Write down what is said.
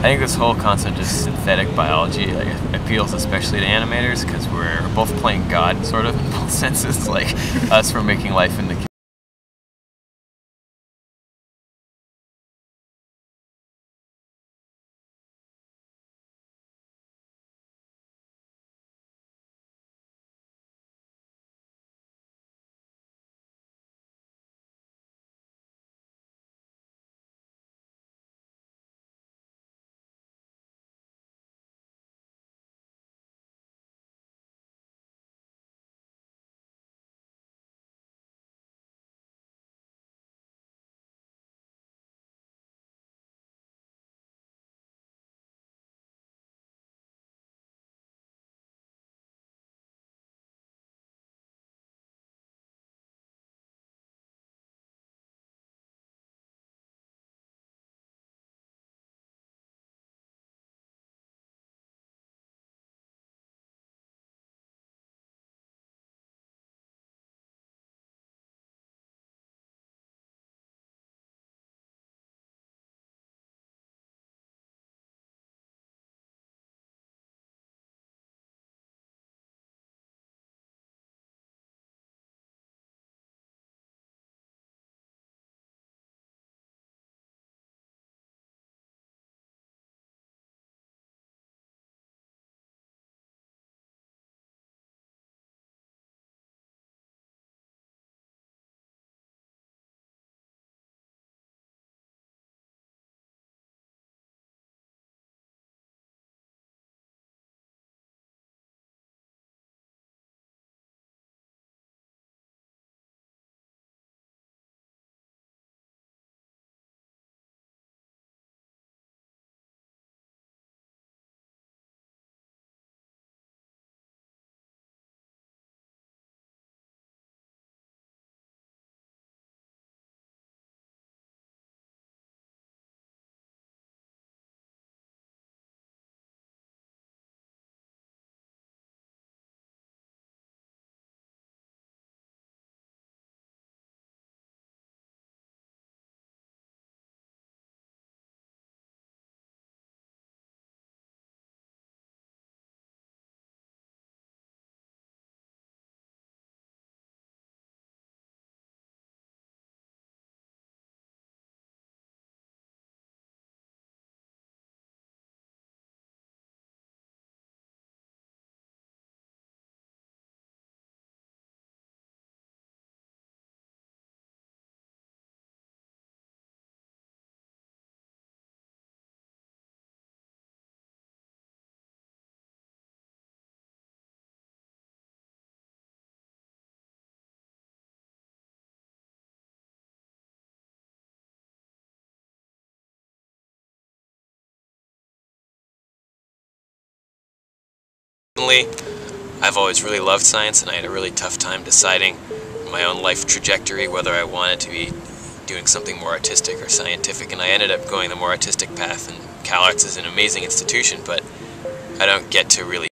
think this whole concept of synthetic biology appeals especially to animators because we're both playing God, sort of, in both senses. Like us, we're making life in the I've always really loved science, and I had a really tough time deciding my own life trajectory, whether I wanted to be doing something more artistic or scientific, and I ended up going the more artistic path, and CalArts is an amazing institution, but I don't get to really